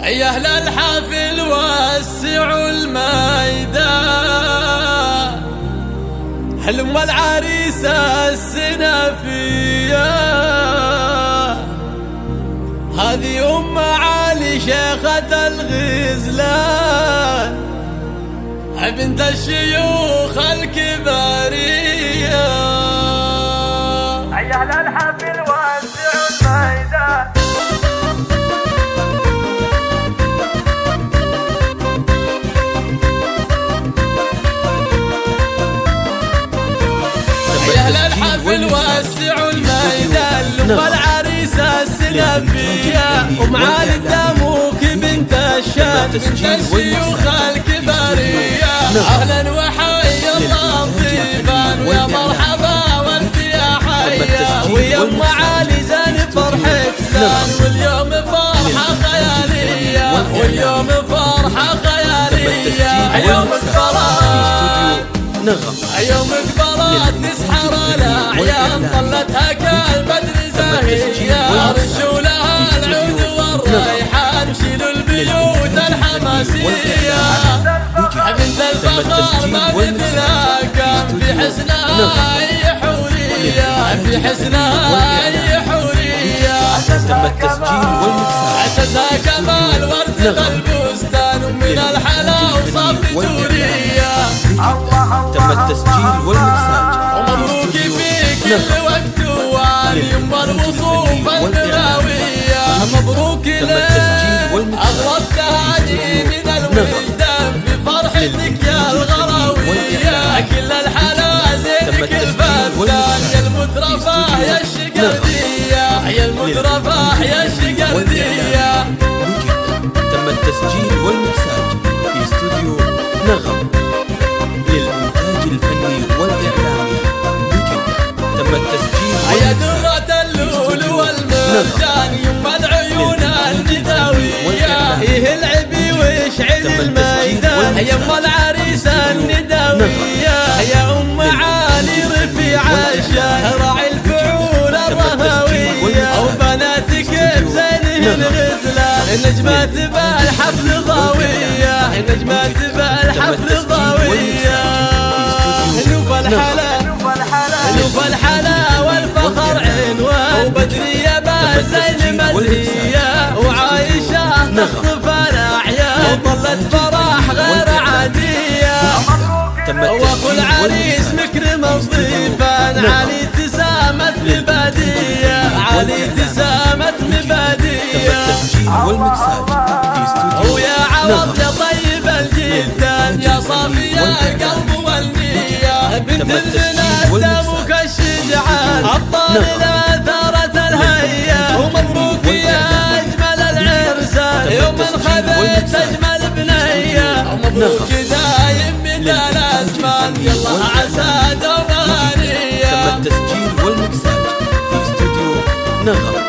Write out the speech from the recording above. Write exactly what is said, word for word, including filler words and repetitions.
يا أهل الحفل وسعوا الميدان، حلم العريس السنافية، هذه أم علي شيخة الغزلان، بنت الشيوخ الكبارية. يا أهل الحفل وسعوا الميدان، يا أهل الحفل وسعوا الميدان، لأم العريس السنافية، أم علي الدموك بنت الشام، بنت الشيوخ الكبارية. أهلا وحيا الله ضيفان، ويا مرحبا والف يا حيا، ويا أم علي زين فرحة زان، واليوم فرحة خيالية، واليوم فرحة خيالية. يوم الفرح يوم قبلت تسحر الأعيان، طلتها كالبدر زاهية، رشوا لها العود والريحان، شيلوا البيوت الحماسية. بنت الفخر ما مثلها كان، في حسنها أي حورية، في حسنها أي حورية. تم التسجيل والمكساج، اعتزها كمال ورد البستان، ومن الحلا وصاف جورية. تم التسجيل والمكساج، ومبروك في كل وقت وآن، يما الوصوف المراوية. مبروك لك أغلى التهاني من الولدان، في فرحتك يا الغراوية. كل الحلا زينك الفتان، يا المترفة يا الشقردية، يا المترفة يا الشقردية. تم التسجيل والمكساج في استوديو نغم للإنتاج الفني والإعلامي بجدة. تم التسجيل يا درة اللؤلؤ والمرجان، يما العيون النداوية، هي العبي ويشعل الميدان، يما العريس النداوية. يا أم علي رفيع الشان، راعي الفعول الرهوية، وبناتك بزينهن غزلان، نجمات بالحفل ضاوية، نجمات بالحفل ضاوية. نوف الحلا نوف الحلا والفخر عنوان، وبدرية بالزين مزهية، وعايشة تخطف الأعيان، طلت فرح غير عادية. واخو العريس مكرم الضيفان، علي تسامت مبادية، علي تسامت مبادية. والمكساج في استوديو ويا عوض يا طيب الجدان، يا صافي القلب والنية، بنت البنات دمك الشجعان، أبطالنا ثارة الهيا. ومبروك يا أجمل العرسان، يوم انخذت أجمل بنية، ومبروك دايم من الأزمان، يلا عسى دوانية. تم التسجيل والمكساج في استوديو نغم